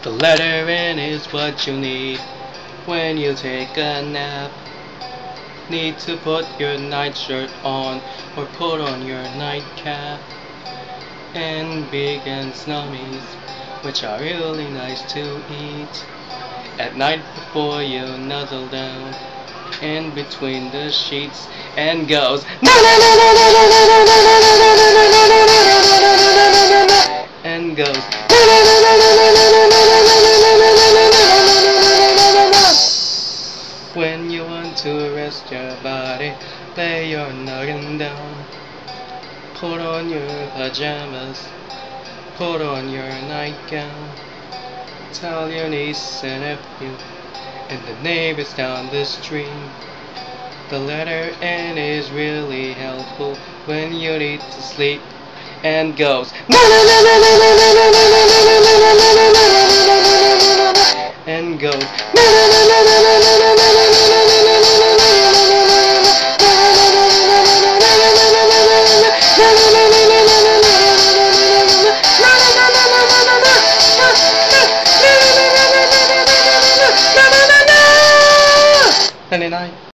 The letter N is what you need when you take a nap. Need to put your nightshirt on or put on your nightcap. And big and snummies, which are really nice to eat at night before you nuzzle down in between the sheets and goes and goes when you want to rest your body, lay your noggin down, put on your pajamas, put on your nightgown, tell your niece and nephew and the neighbors down the street. The letter N is really helpful when you need to sleep and goes and goes and then